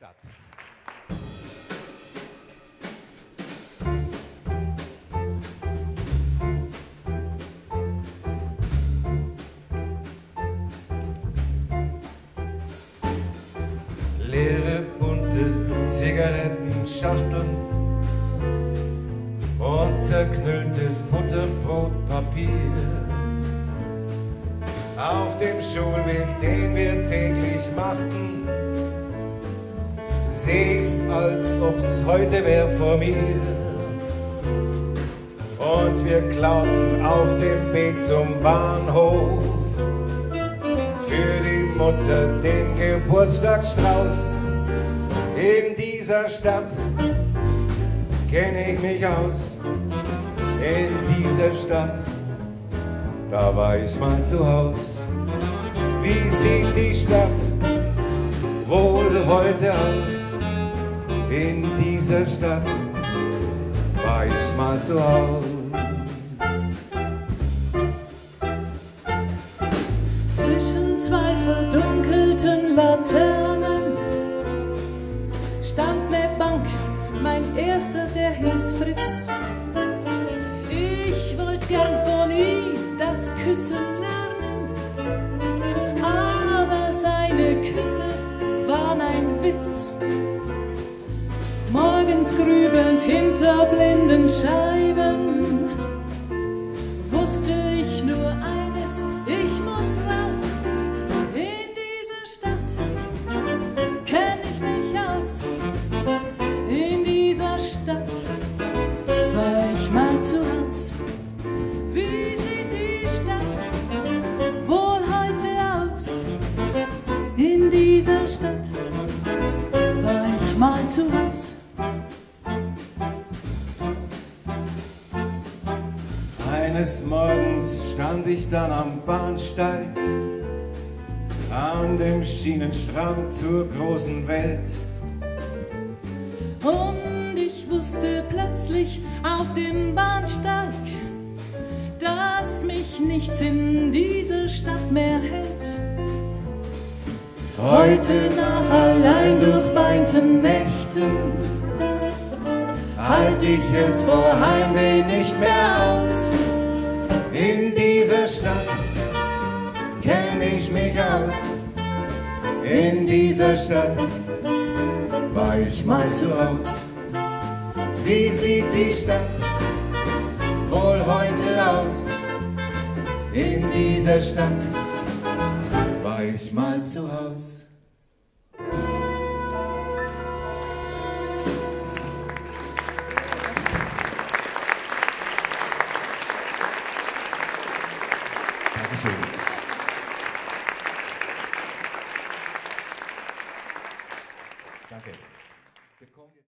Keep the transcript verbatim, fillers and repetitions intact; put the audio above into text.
Stadt. Leere, bunte Zigarettenschachteln und zerknülltes Butterbrotpapier. Auf dem Schulweg, den wir täglich machten, seh's, als ob's heute wär vor mir. Und wir klauten auf dem Weg zum Bahnhof für die Mutter den Geburtstagsstrauß. In dieser Stadt kenn ich mich aus, in dieser Stadt, da war ich mal zu Haus. Wie sieht die Stadt wohl heute aus? In dieser Stadt war ich mal zu Haus. Zwischen zwei verdunkelten Laternen stand ne Bank, mein erster, der hieß Fritz. Ich wollt gern von ihm das Küssen lernen, aber seine Küsse waren ein Witz. Morgens grübelnd hinter blinden Scheiben wusste ich nur eines, ich muss raus. In dieser Stadt kenn ich mich aus, in dieser Stadt war ich mal zu Haus. Wie sieht die Stadt wohl heute aus? In dieser Stadt war ich mal zu Haus. Eines Morgens stand ich dann am Bahnsteig, an dem Schienenstrang zur großen Welt. Und ich wusste plötzlich auf dem Bahnsteig, dass mich nichts in dieser Stadt mehr hält. Heute nach allein durchweinten Nächten Halt ich es vor Heimweh nicht mehr aus. In dieser Stadt kenn ich mich aus. In dieser Stadt war ich mal zu Haus. Wie sieht die Stadt wohl heute aus? In dieser Stadt war ich mal zu Haus. Dankeschön. Danke.